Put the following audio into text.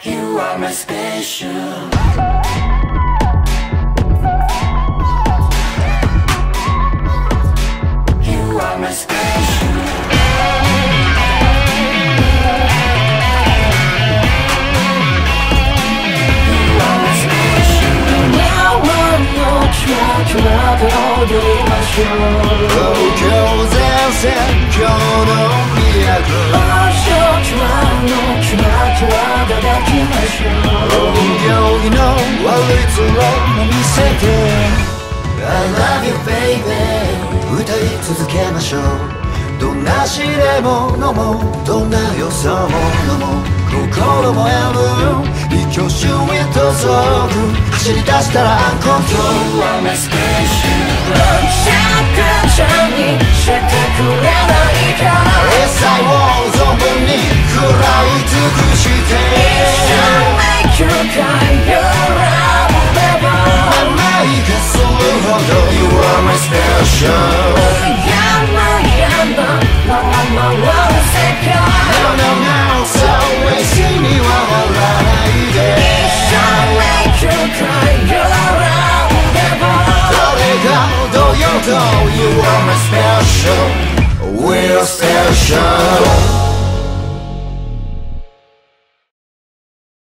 You are my special. You are my special. You are my special. Now I'm not trying to hold you in my show. Oh,前線今日の都 行儀の悪い面を見せて I love you baby 歌い続けましょうどんな試練も飲もうどんな予想も飲もう心もやむ一挙手へと走走り出したらアンコントロール You are my special シャカちゃんにしてくれないかエサを存分に食らい尽くして一生 make you cry your love never 甘いがするほど You are my special やままま世界 No no no そう嬉しいにはならないで一生 make you cry your love never 誰がどうようと You are my special We're special